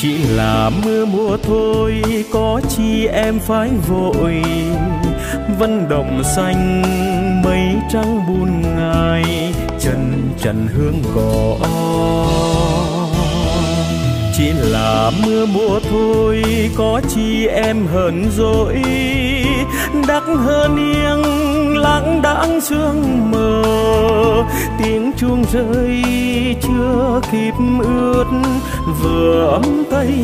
Chỉ là mưa mùa thôi, có chi em phải vội. Vân đồng xanh mây trắng buồn ngày, trần trần hương cỏ. Chỉ là mưa mùa thôi, có chi em hờn dỗi. Đắc hơn yên lãng đãng sương mờ, tiếng chuông rơi chưa kịp ướt vừa ấm tay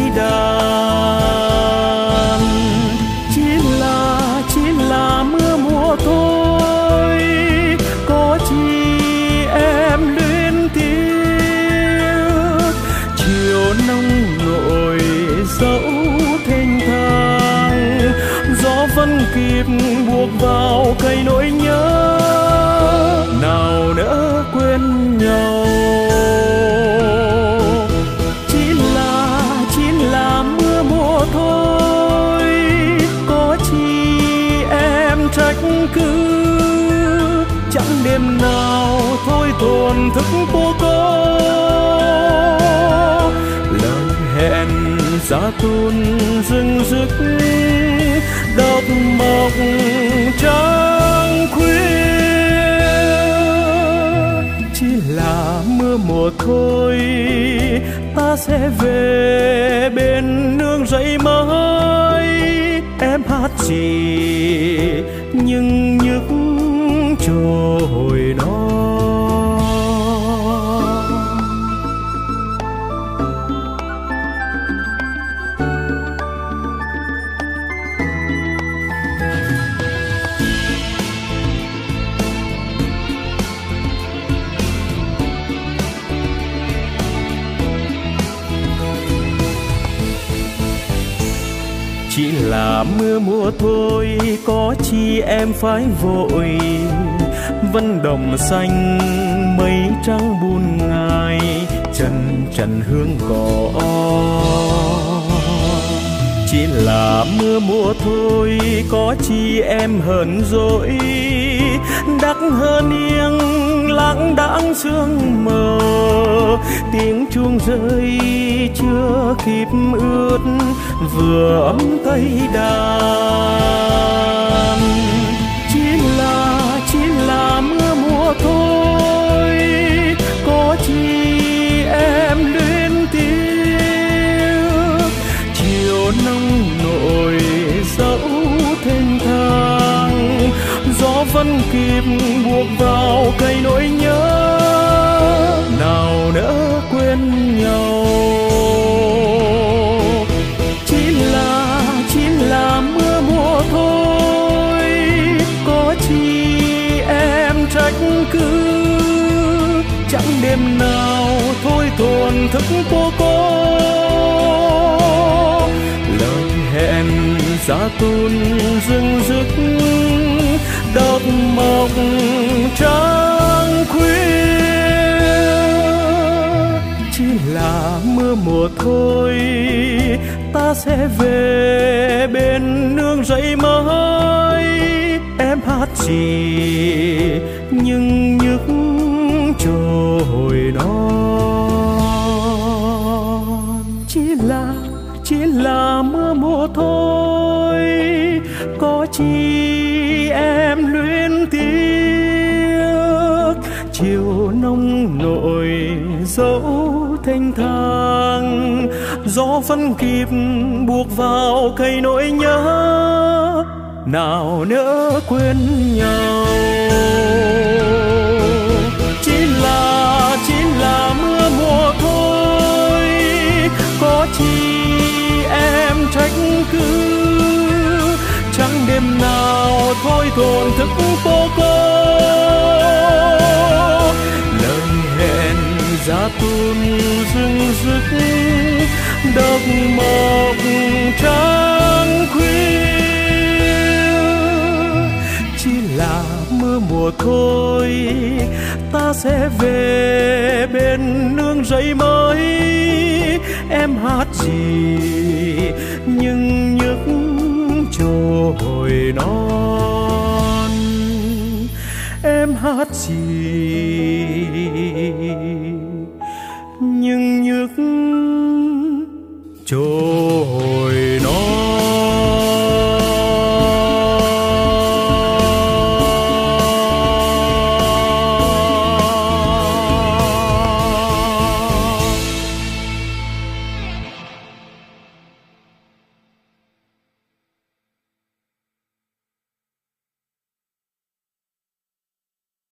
đàn. Chỉ là mưa mùa thôi, có chi em luyến tiếc. Chiều nông nổi dẫu thênh thang, gió vẫn kịp buộc vào cây nỗi nhớ. Nào nỡ quên nhau, chỉ là mưa mùa thôi, có chi em trách cứ. Chẳng đêm nào thôi thổn thức vô cố, lời hẹn giá tun rưng rức độc mộc trăng khuya. Chỉ là mưa mùa thôi, ta sẽ về bên nương rẫy mới. Em hát gì nhưng nhức trôi non. Chỉ là mưa mùa thôi, có chi em phải vội. Vân đồng xanh mây trắng buồn ngày, trần trần hương cỏ. Chỉ là mưa mùa thôi, có chi em hờn dỗi. Đắc hơn yên lãng đãng sương mờ, tiếng chuông rơi chưa kịp ướt vừa ấm tay đàn. Chỉ là mưa mùa thôi, có chi em luyến tiếc. Chiều nông nổi dẫu thênh thang, gió vẫn kịp buộc vào cây nỗi nhớ. Nào nỡ quên nhau, chỉ là mưa mùa thôi, có chi em trách cứ. Chẳng đêm nào thôi thổn thức vô cố, lời hẹn giá tun rưng rức độc mộc trăng khuya. Chỉ là mưa mùa thôi, ta sẽ về bên nương rẫy mới. Em hát gì nhưng nhức trôi non. Chỉ là mưa mùa thôi, có chi em luyến tiếc. Chiều nông nổi dẫu thênh thang, gió vẫn kịp buộc vào cây nỗi nhớ. Nào nỡ quên nhau, chỉ là mưa mùa thôi, có chi em trách cứ. Chẳng đêm nào thôi thổn thức vô cố, lời hẹn giá tun rưng rức độc mộc trăng khuya. Chỉ là mưa mùa thôi, ta sẽ về bên nương rẫy mới. Em hát gì nhưng nhức trôi non. Em hát gì nhưng nhức trôi.